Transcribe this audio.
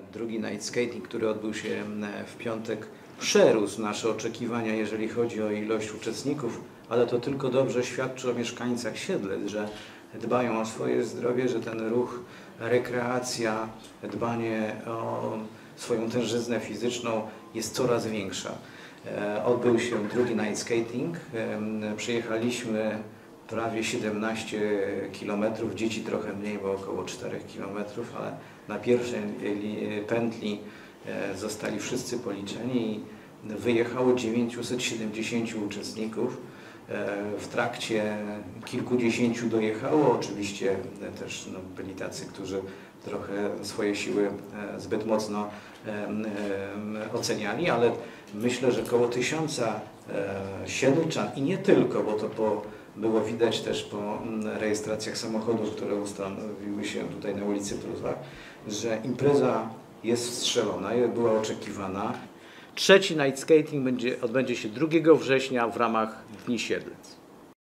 Drugi night skating, który odbył się w piątek, przerósł nasze oczekiwania, jeżeli chodzi o ilość uczestników, ale to tylko dobrze świadczy o mieszkańcach Siedlec, że dbają o swoje zdrowie, że ten ruch, rekreacja, dbanie o swoją tężyznę fizyczną jest coraz większa. Odbył się drugi night skating, przejechaliśmy prawie 17 km, dzieci trochę mniej, bo około 4 km, ale na pierwszej pętli zostali wszyscy policzeni i wyjechało 970 uczestników. W trakcie kilkudziesięciu dojechało, oczywiście też byli tacy, którzy trochę swoje siły zbyt mocno oceniali, ale myślę, że około 1000 siedlczan i nie tylko, bo to było widać też po rejestracjach samochodów, które ustanowiły się tutaj na ulicy Prusach, że impreza jest wstrzelona, była oczekiwana. Trzeci night skating odbędzie się 2 września w ramach Dni Siedlec.